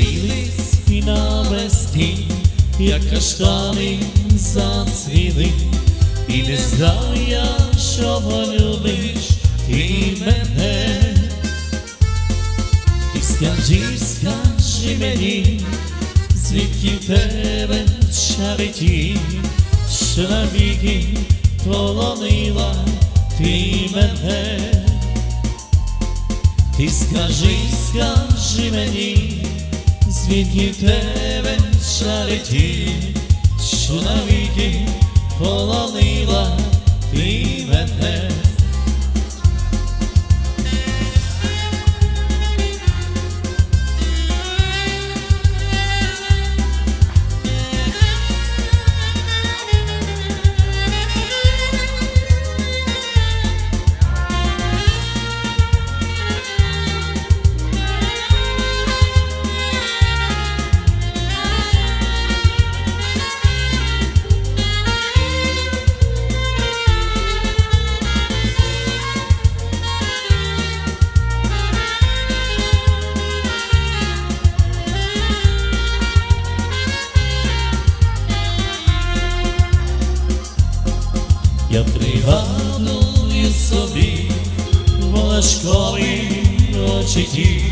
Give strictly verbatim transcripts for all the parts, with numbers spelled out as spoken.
зустрілись і навесні, як каштани зацвіли, і не знав я, що полюбиш ти мене. Ти скажи, скажи мені, звідки в тебе чари ті, що навіки полонила ти мене. Ти скажи, скажи мені, звідки в тебе чари ті, що навіки полонила ти мене. Я пригадую собі волошкові очі ті,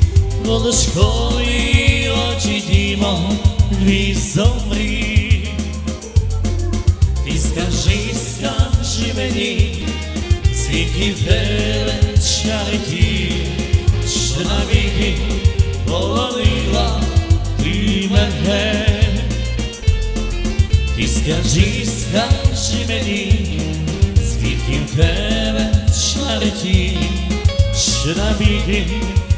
волошкові очі ті, мов дві зомрі. Ти скажи, скажи мені, звідки в тебе чари ті, що навіки полонила ти мене. Ти скажи, скажи мені, звідки в тебе чари ті, що навіки